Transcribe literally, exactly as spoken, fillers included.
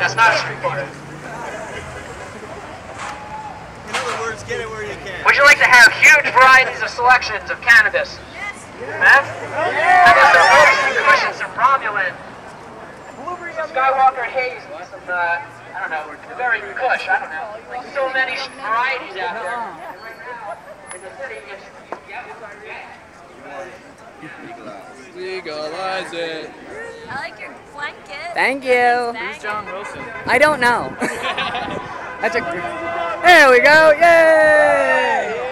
That's not a street corner. In other words, get it where you can. Would you like to have huge varieties of selections of cannabis? Meth? How about some Ocean Cushion, some Romulan, some Skywalker Haze, some, uh, I don't know, very Kush, I don't know. Like so many varieties out there. In the city, it's, Legalize it. I like your blanket. Thank you. Who's John Wilson? I don't know. That's a. There we go. Yay!